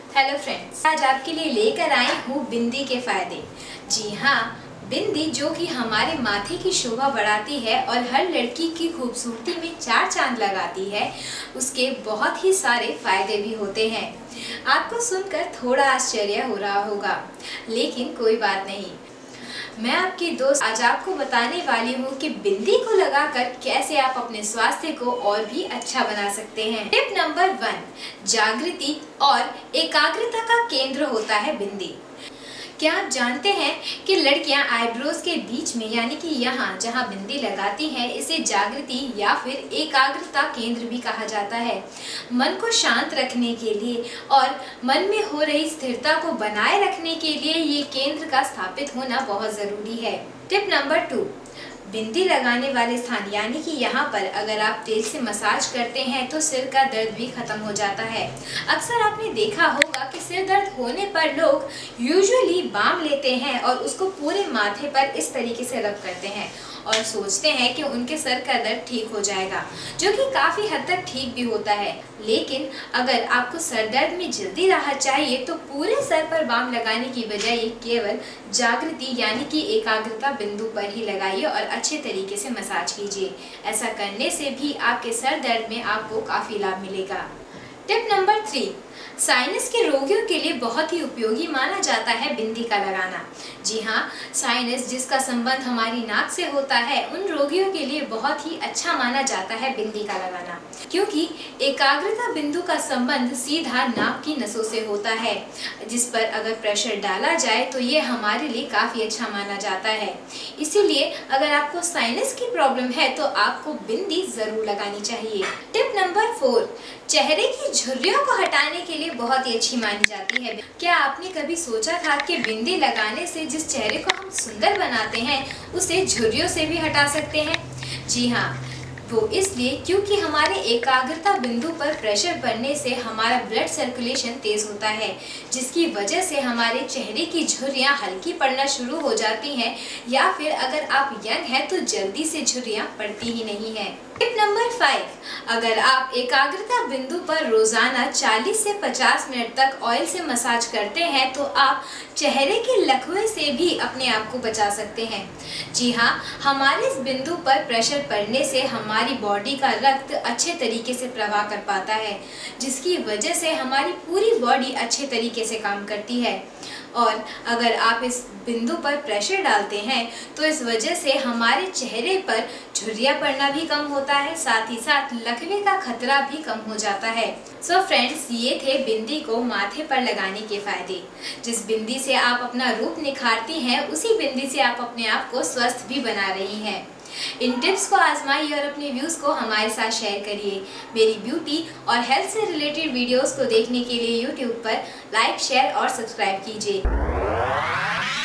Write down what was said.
Hello friends, आज आपके लिए लेकर आई हूँ बिंदी के फायदे। जी हाँ, बिंदी जो कि हमारे माथे की शोभा बढ़ाती है और हर लड़की की खूबसूरती में चार चांद लगाती है, उसके बहुत ही सारे फायदे भी होते हैं। आपको सुनकर थोड़ा आश्चर्य हो रहा होगा, लेकिन कोई बात नहीं। मैं आपकी दोस्त आज आपको बताने वाली हूँ कि बिंदी को लगाकर कैसे आप अपने स्वास्थ्य को और भी अच्छा बना सकते हैं। टिप नंबर 1, जागृति और एकाग्रता का केंद्र होता है बिंदी। क्या आप जानते हैं कि लड़कियां आईब्रोज के बीच में यानी कि यहाँ जहाँ बिंदी लगाती हैं, इसे जागृति या फिर एकाग्रता केंद्र भी कहा जाता है। मन को शांत रखने के लिए और मन में हो रही स्थिरता को बनाए रखने के लिए ये केंद्र का स्थापित होना बहुत जरूरी है। टिप नंबर 2, बिंदी लगाने वाले स्थान यानी कि यहाँ पर अगर आप तेल से मसाज करते हैं तो सिर का दर्द भी खत्म हो जाता है। अक्सर आपने देखा होगा कि सिर दर्द होने पर लोग यूजुअली बाम लेते हैं और उसको पूरे माथे पर इस तरीके से रब करते हैं और सोचते हैं कि उनके सर का दर्द ठीक हो जाएगा, जो कि काफ़ी हद तक ठीक भी होता है। लेकिन अगर आपको सर दर्द में जल्दी राहत चाहिए तो पूरे सर पर बाम लगाने की बजाय केवल जागृति यानी कि एकाग्रता बिंदु पर ही लगाइए और अच्छे तरीके से मसाज कीजिए। ऐसा करने से भी आपके सर दर्द में आपको काफ़ी लाभ मिलेगा। टिप नंबर 3, साइनस के रोगियों के लिए बहुत ही उपयोगी माना जाता है बिंदी का लगाना। जी हाँ, साइनस जिसका संबंध हमारी नाक से होता है, उन रोगियों के लिए बहुत ही अच्छा माना जाता है बिंदी का लगाना, क्योंकि एकाग्रता बिंदु का संबंध सीधा नाक की नसों से होता है, जिस पर अगर प्रेशर डाला जाए तो ये हमारे लिए काफ़ी अच्छा माना जाता है। इसीलिए अगर आपको साइनस की प्रॉब्लम है तो आपको बिंदी ज़रूर लगानी चाहिए। टिप नंबर 4, चेहरे की झुर्रियों को हटाने के लिए बहुत ही अच्छी मानी जाती है। क्या आपने कभी सोचा था कि बिंदी लगाने से जिस चेहरे को हम सुंदर बनाते हैं उसे झुर्रियों से भी हटा सकते हैं? जी हाँ, वो इसलिए क्योंकि हमारे एकाग्रता बिंदु पर प्रेशर पड़ने से हमारा ब्लड सर्कुलेशन तेज होता है, जिसकी वजह से हमारे चेहरे की झुर्रियाँ हल्की पड़ना शुरू हो जाती हैं, या फिर अगर आप यंग हैं तो जल्दी से झुर्रियाँ पड़ती ही नहीं हैं। टिप नंबर 5, अगर आप एकाग्रता बिंदु पर रोजाना 40 से 50 मिनट तक ऑयल से मसाज करते हैं तो आप चेहरे के लकवे से भी अपने आप को बचा सकते हैं। जी हाँ, हमारे इस बिंदु पर प्रेशर पड़ने से हमारी बॉडी का रक्त अच्छे तरीके से प्रवाह कर पाता है, जिसकी वजह से हमारी पूरी बॉडी अच्छे तरीके से काम करती है। और अगर आप इस बिंदु पर प्रेशर डालते हैं तो इस वजह से हमारे चेहरे पर झुर्रियाँ पड़ना भी कम होता है, साथ ही साथ लकवे का खतरा भी कम हो जाता है। सो फ्रेंड्स, ये थे बिंदी को माथे पर लगाने के फायदे। जिस बिंदी से आप अपना रूप निखारती हैं, उसी बिंदी से आप अपने आप को स्वस्थ भी बना रही हैं। इन टिप्स को आजमाइए और अपने व्यूज़ को हमारे साथ शेयर करिए। मेरी ब्यूटी और हेल्थ से रिलेटेड वीडियोस को देखने के लिए यूट्यूब पर लाइक, शेयर और सब्सक्राइब कीजिए।